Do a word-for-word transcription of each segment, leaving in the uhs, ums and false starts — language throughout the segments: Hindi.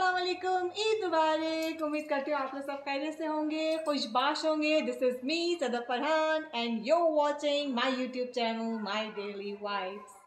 अस्सलाम वालेकुम, ईद मुबारक। उम्मीद करती हूँ आप लोग सब खैरियत से होंगे, खुशबाश होंगे। This is me Sadaf Farhan and you watching my YouTube channel my daily vibes.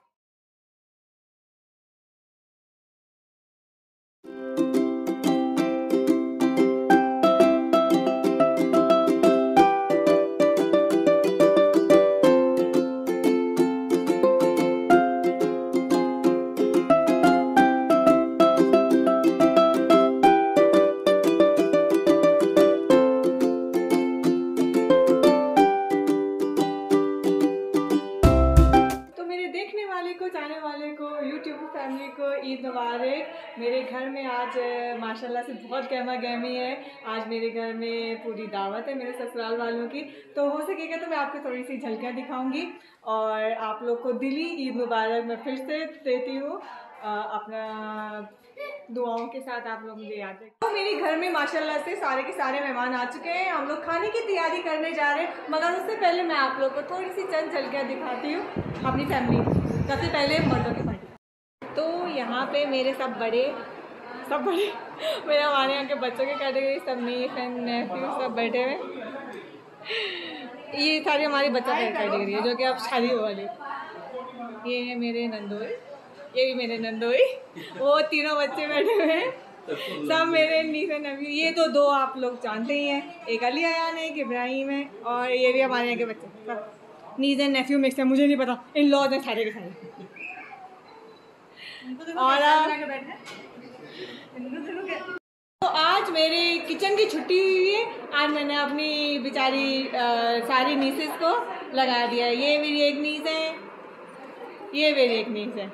जाने वाले को यूट्यूब फैमिली को ईद मुबारक। मेरे घर में आज माशाल्लाह से बहुत गहमा गहमी है। आज मेरे घर में पूरी दावत है मेरे ससुराल वालों की, तो हो सकेगा तो मैं आपको थोड़ी सी झलकियाँ दिखाऊंगी और आप लोग को दिली ईद मुबारक मैं फिर से देती हूँ। अपना दुआओं के साथ आप लोग मुझे याद रखें। तो मेरे घर में माशाल्लाह से सारे के सारे मेहमान आ चुके हैं। हम लोग खाने की तैयारी करने जा रहे हैं, मगर उससे पहले मैं आप लोग को थोड़ी सी चंद झलकियाँ दिखाती हूँ अपनी फैमिली। सबसे पहले मर्दों की पार्टी। तो यहाँ पे मेरे सब बड़े सब बड़े मेरे हमारे यहाँ के बच्चों के कैटेगरी सब नीस एंड नेफ्यू सब बैठे हुए। ये सारी हमारी बच्चों की कैटेगरी है जो कि अब शादी हो वाली। ये है मेरे नंदोई, ये भी मेरे नंदोई, वो तीनों बच्चे बैठे हुए हैं सब मेरे नीस एंड नेफ्यू। ये तो दो आप लोग जानते ही हैं, एक अली अयान है, एक इब्राहिम है, और ये भी हमारे यहाँ के बच्चे सब नीज एंड नेफ्यू मिक्स है। मुझे नहीं पता, इन लॉज हैं सारे के सारे। और तो आज मेरे किचन की छुट्टी हुई है। आज मैंने अपनी बेचारी सारी नीसेस को लगा दिया। ये मेरी एक नीस है, ये मेरी एक नीस है।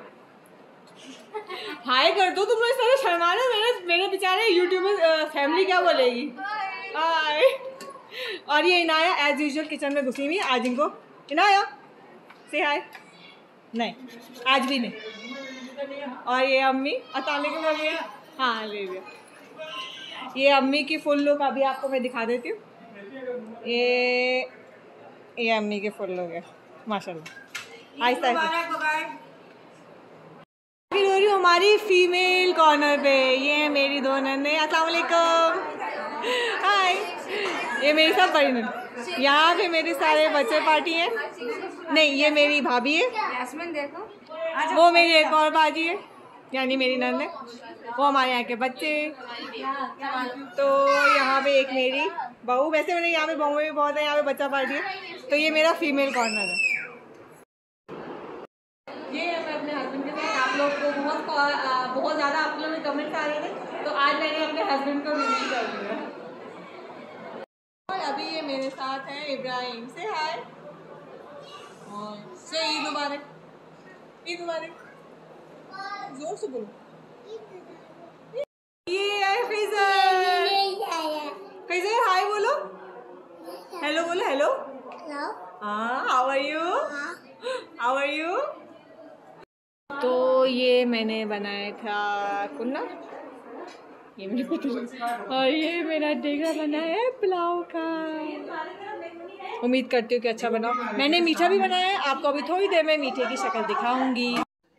हाय कर दो तुम लोग, इस तरह शर्माना। मेरे मेरे बेचारे यूट्यूबर फैमिली क्या बोलेगी। हाय। और ये इनाया एज यूजुअल किचन में घुसी हुई। आज इनको इनाया से हाय नहीं, आज भी नहीं। और ये अम्मी अताने के बोल गया, हाँ ले लिया। ये अम्मी की फुल लुक अभी आपको मैं दिखा देती हूँ। ये ये अम्मी के फुल लुक है माशाल्लाह। आहिस्ता आहिस्ता फिर हो रही हमारी फीमेल कॉर्नर पे। ये है मेरी दो नन्हे। अस्सलाम वालेकुम, हाय। ये मेरी सब बड़ी नन्ही। यहाँ पे मेरे सारे बच्चे पार्टी हैं। नहीं, ये मेरी भाभी है, देखो। वो मेरी एक और बाजी है, यानी मेरी नंद है। वो हमारे यहाँ के बच्चे। तो यहाँ पे एक मेरी बहू, वैसे मैंने यहाँ पे बहू भी बहुत है, यहाँ पे बच्चा पार्टी है। तो ये मेरा फीमेल कॉर्नर है। ये है मैं अपने हस्बैंड के साथ। आप लोग को बहुत बहुत ज़्यादा आप लोगों में कमेंट्स आ रहे थे, तो आज मैंने अपने हस्बैंड को रिवील कर दिया। और अभी ये मेरे साथ है इब्राहिम। से हाय और से ईद मुबारक, ईद मुबारक, जोर से बोलो। ये है फैजल, फैजल हाय बोलो, हेलो बोलो, हेलो। हाँ, how are you, how are you. तो ये मैंने बनाया था कुन्ना, ये मेरी पतली, और ये मेरा डेगा बना है पुलाव का। उम्मीद करती हूँ कि अच्छा बनाओ। मैंने मीठा भी बनाया है, आपको अभी थोड़ी देर में मीठे की शक्ल दिखाऊंगी।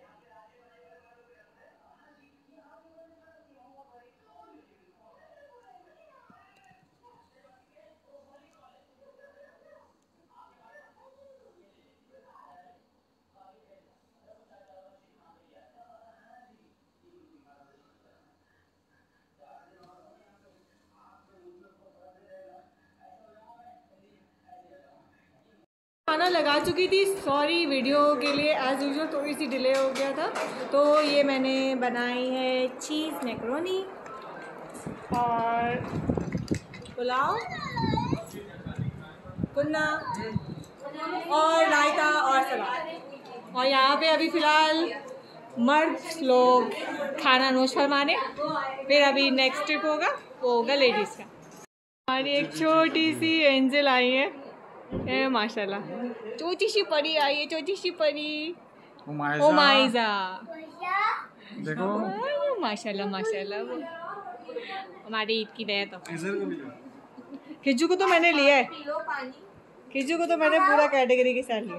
खाना लगा चुकी थी, सॉरी वीडियो के लिए एज यूजुअल थोड़ी सी डिले हो गया था। तो ये मैंने बनाई है चीज़ मैकरोनी और पुलाव, कुन्ना और रायता और सलाद। और यहाँ पे अभी फ़िलहाल मर्द लोग खाना नोश फरमाने, फिर अभी नेक्स्ट ट्रिप होगा, वो होगा लेडीज़ का। हमारी एक छोटी सी एंजल आई है, ए माशाल्लाह, छोटी सी परी आई है, छोटी सी परी ओमाइजा, देखो माशाल्लाह माशाल्लाह। हमारी ईद की दया। तो खिज्जू को तो मैंने लिया है, खिज्जू को तो मैंने पूरा कैटेगरी के साथ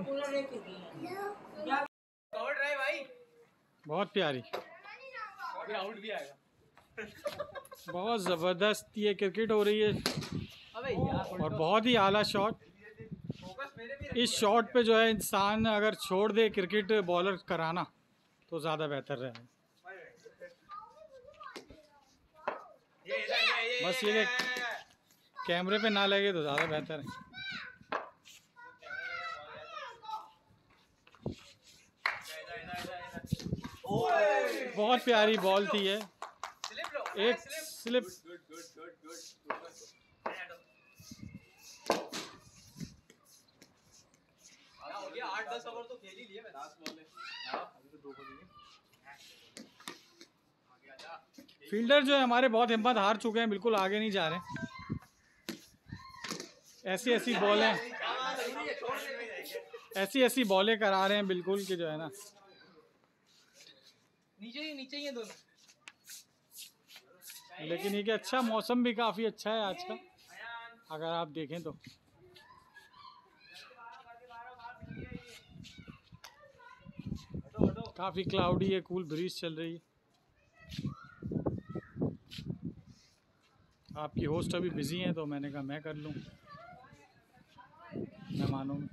लिया। बहुत प्यारी, आउट भी आएगा। बहुत ज़बरदस्त ये क्रिकेट हो रही है और बहुत ही आला शॉट। इस शॉट पे जो है इंसान अगर छोड़ दे क्रिकेट बॉलर कराना तो ज़्यादा बेहतर रहे। बस ये कैमरे पे ना लगे तो ज़्यादा बेहतर है। बहुत प्यारी बॉल थी ये, एक स्लिप। आठ दस ओवर तो खेल ही लिए। फील्डर जो है हमारे बहुत हिम्मत हार चुके हैं, बिल्कुल आगे नहीं जा रहे। ऐसी ऐसी बॉलें ऐसी ऐसी बॉलें करा रहे हैं बिल्कुल कि जो है ना नीचे ही नीचे ही है दोनों। लेकिन ये कि अच्छा मौसम भी काफ़ी अच्छा है आज का, अगर आप देखें तो। काफ़ी क्लाउडी है, कूल ब्रीज चल रही है। आपकी होस्ट अभी बिजी हैं तो मैंने कहा मैं कर लूँ मेहमानों में।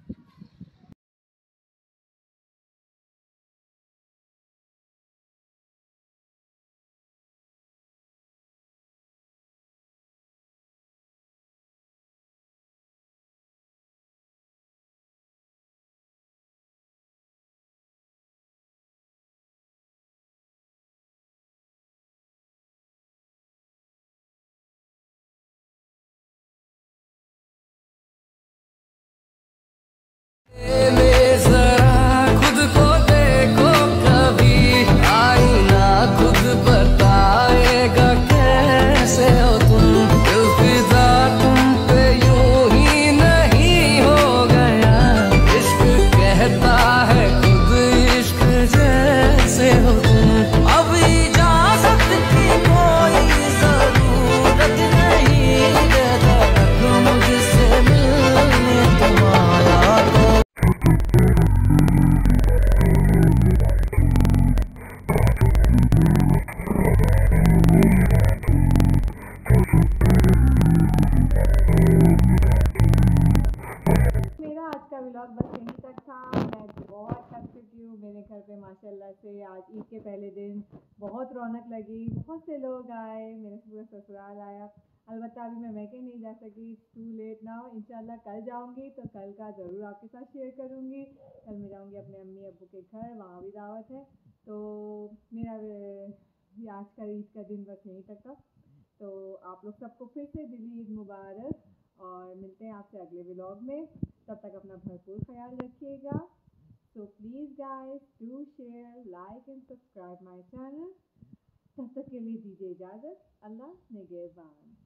मेरे घर पे माशाल्लाह से आज ईद के पहले दिन बहुत रौनक लगी, बहुत से लोग आए, मेरे पूरा ससुराल आया। अलबत्ता अभी मैं मैके नहीं जा सकी, टू लेट ना हो। इंशाल्लाह कल जाऊंगी तो कल का ज़रूर आपके साथ शेयर करूंगी। कल मैं जाऊंगी अपने अम्मी अब्बू के घर, वहाँ भी दावत है। तो मेरा ये आज का ईद का दिन बस यहीं तक था। तो आप लोग सबको फिर से दिली ईद मुबारक, और मिलते हैं आपसे अगले व्लॉग में। तब तक अपना भरपूर ख्याल रखिएगा। So please guys do share, like and subscribe my channel. तब तक के लिए दीजिए इजाज़त। अल्लाह निगहबान।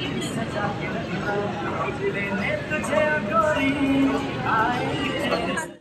तुझे